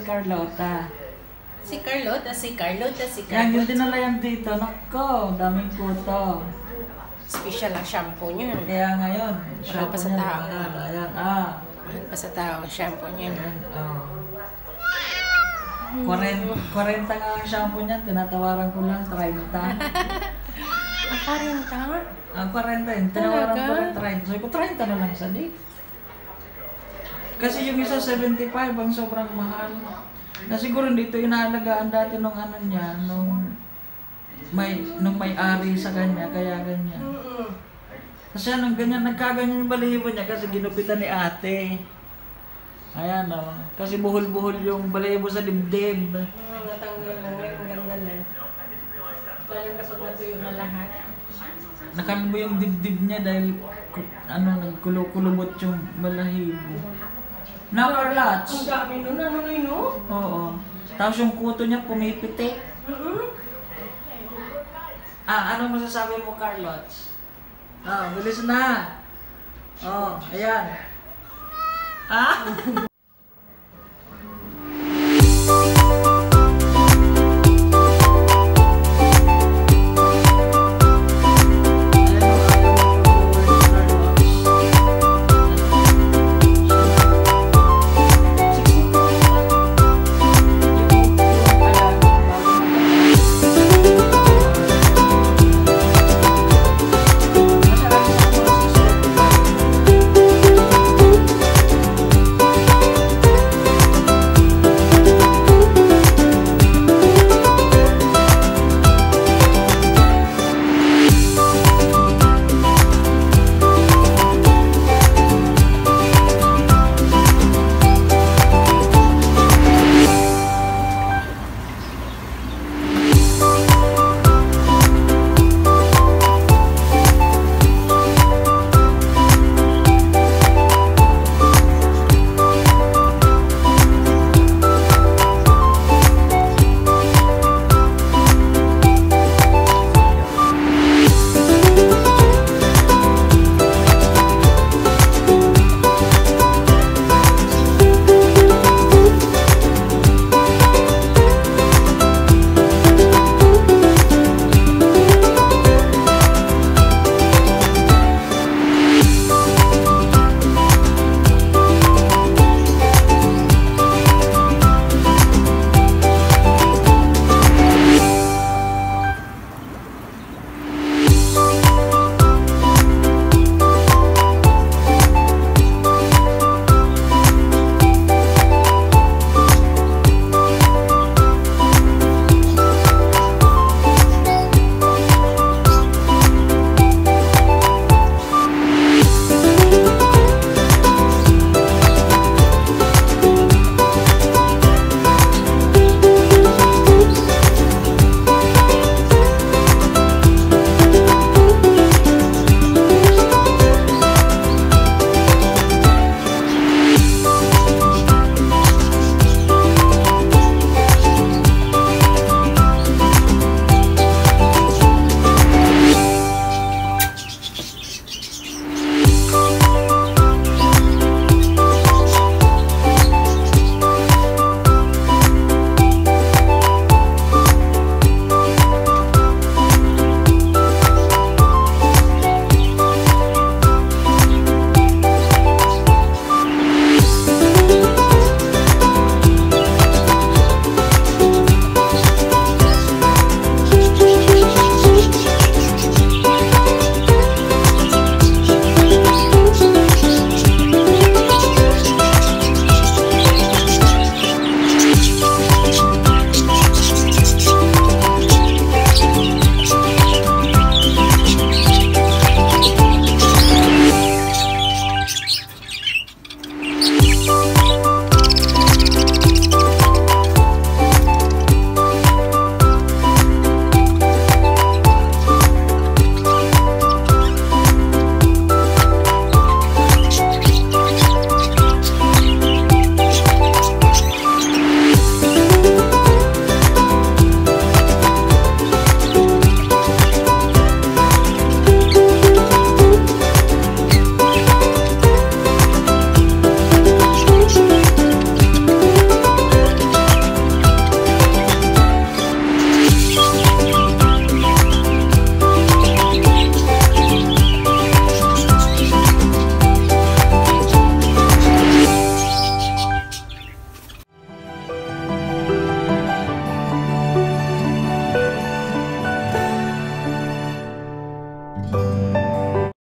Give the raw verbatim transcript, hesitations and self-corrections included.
si Carlota. Si Carlota, si Carlota, si Yan, yung Carlota. dinala yan dito. Nako, daming kuto. Special ang shampoo niya. Kaya ngayon, Mahal pa sa niya, tao. mahal. Ayan, ah. Mahal pa sa tao ang shampoo niya. Ayan, oh. forty nga ang shampoo niya, tinatawaran ko lang, thirty. Ah, forty? Ang forty yun, tinawaran ko lang Talaga? thirty. Sabi ko, thirty na lang sa day. Kasi yung isa seventy-five, ang sobrang mahal. Na siguro dito inaalagaan dati nung ano niya, nung may nung may-ari sa kanya, kaya ganyan. Kasi anong ganyan, nagkaganyan yung balahibo niya kasi ginupitan ni ate. Ayan o, oh. Kasi buhol-buhol yung balahibo sa dibdib. Hmm, natanggal lang ngayon, ang ganda na. Lalo na pag natuyo na lahat. Nakalbo yung dibdib niya dahil ano, nagkulo-kulubot yung balahibo. Na Carlots. Ang dami nun, ano na yun, no? Oo. Tapos yung kuto niya pumipitik. Mm-hmm. Ah, ano masasabi mo, Carlots? Ah, bilis na. Oh, ayan. Ah?